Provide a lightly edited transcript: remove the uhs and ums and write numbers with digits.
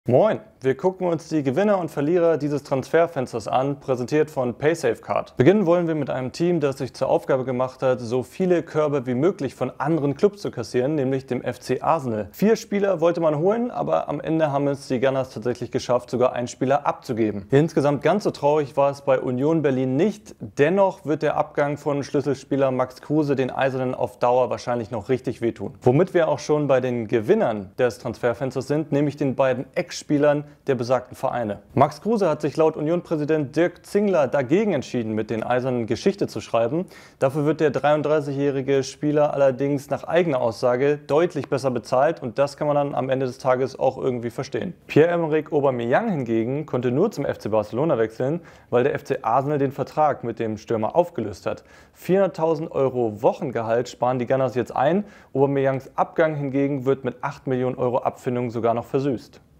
Moin, wir gucken uns die Gewinner und Verlierer dieses Transferfensters an, präsentiert von PaySafeCard. Beginnen wollen wir mit einem Team, das sich zur Aufgabe gemacht hat, so viele Körbe wie möglich von anderen Clubs zu kassieren, nämlich dem FC Arsenal. 4 Spieler wollte man holen, aber am Ende haben es die Gunners tatsächlich geschafft, sogar einen Spieler abzugeben. Insgesamt ganz so traurig war es bei Union Berlin nicht, dennoch wird der Abgang von Schlüsselspieler Max Kruse den Eisernen auf Dauer wahrscheinlich noch richtig wehtun. Womit wir auch schon bei den Gewinnern des Transferfensters sind, nämlich den beiden Spielern der besagten Vereine. Max Kruse hat sich laut Union-Präsident Dirk Zingler dagegen entschieden, mit den Eisernen Geschichte zu schreiben. Dafür wird der 33-jährige Spieler allerdings nach eigener Aussage deutlich besser bezahlt und das kann man dann am Ende des Tages auch irgendwie verstehen. Pierre-Emerick Aubameyang hingegen konnte nur zum FC Barcelona wechseln, weil der FC Arsenal den Vertrag mit dem Stürmer aufgelöst hat. 400.000 € Wochengehalt sparen die Gunners jetzt ein. Aubameyangs Abgang hingegen wird mit 8 Millionen € Abfindung sogar noch versüßt.